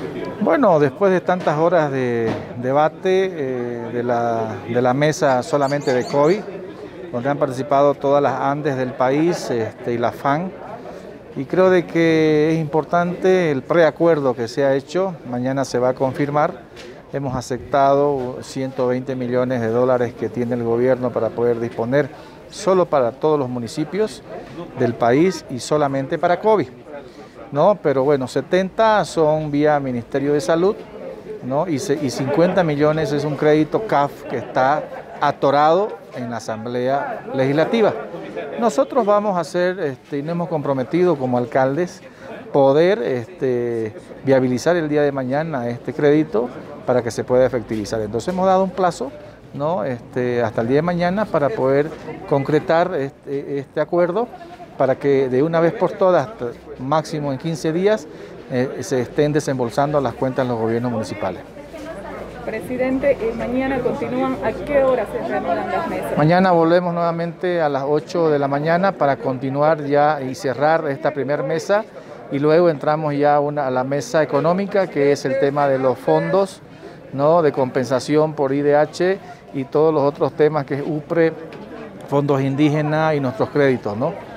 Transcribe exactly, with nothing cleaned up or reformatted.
Bueno, después de tantas horas de debate eh, de, la, de la mesa solamente de COVID, donde han participado todas las ANDES del país este, y la FAN, y creo de que es importante el preacuerdo que se ha hecho, mañana se va a confirmar. Hemos aceptado ciento veinte millones de dólares que tiene el gobierno para poder disponer solo para todos los municipios del país y solamente para COVID. ¿No? Pero bueno, setenta son vía Ministerio de Salud, ¿no? y, y cincuenta millones es un crédito C A F que está atorado en la Asamblea Legislativa. Nosotros vamos a hacer, este, y nos hemos comprometido como alcaldes, poder este, viabilizar el día de mañana este crédito para que se pueda efectivizar. Entonces hemos dado un plazo, ¿no? este, hasta el día de mañana para poder concretar este, este acuerdo, para que de una vez por todas, máximo en quince días, eh, se estén desembolsando las cuentas de los gobiernos municipales. Presidente, eh, mañana continúan, ¿a qué hora se reanudan las mesas? Mañana volvemos nuevamente a las ocho de la mañana para continuar ya y cerrar esta primera mesa, y luego entramos ya una, a la mesa económica, que es el tema de los fondos, ¿no? de compensación por I D H y todos los otros temas que es U P R E, fondos indígenas y nuestros créditos, ¿no?